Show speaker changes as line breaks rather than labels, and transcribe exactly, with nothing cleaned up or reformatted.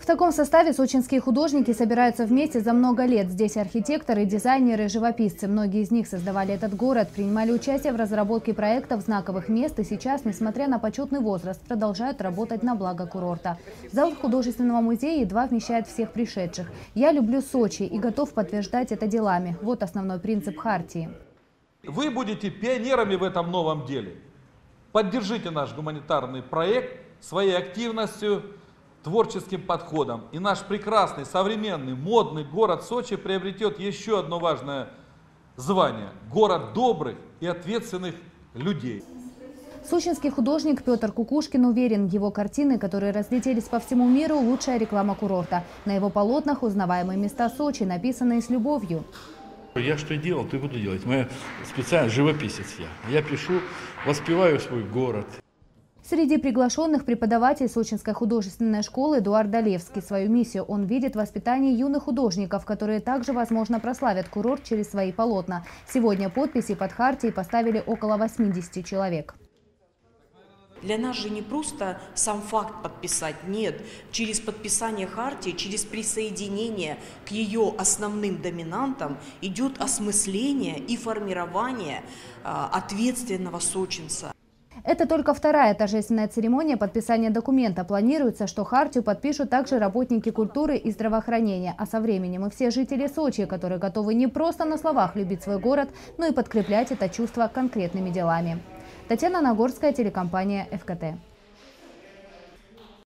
В таком составе сочинские художники собираются вместе за много лет. Здесь архитекторы, дизайнеры, живописцы. Многие из них создавали этот город, принимали участие в разработке проектов знаковых мест и сейчас, несмотря на почетный возраст, продолжают работать на благо курорта. Зал художественного музея едва вмещает всех пришедших. «Я люблю Сочи и готов подтверждать это делами». Вот основной принцип хартии.
Вы будете пионерами в этом новом деле. Поддержите наш гуманитарный проект своей активностью, творческим подходом. И наш прекрасный, современный, модный город Сочи приобретет еще одно важное звание – город добрых и ответственных людей.
Сочинский художник Петр Кукушкин уверен, его картины, которые разлетелись по всему миру, лучшая реклама курорта. На его полотнах узнаваемые места Сочи, написанные с любовью.
Я что делал, то и буду делать. Моя специальность живописец я. Я пишу, воспеваю свой город.
Среди приглашенных преподаватель Сочинской художественной школы Эдуард Долевский. Свою миссию он видит в воспитании юных художников, которые также, возможно, прославят курорт через свои полотна. Сегодня подписи под хартией поставили около восьмидесяти человек.
Для нас же не просто сам факт подписать, нет. Через подписание хартии, через присоединение к ее основным доминантам идет осмысление и формирование а, ответственного сочинца.
Это только вторая торжественная церемония подписания документа. Планируется, что хартию подпишут также работники культуры и здравоохранения. А со временем и все жители Сочи, которые готовы не просто на словах любить свой город, но и подкреплять это чувство конкретными делами. Татьяна Нагорская, телекомпания эф ка тэ.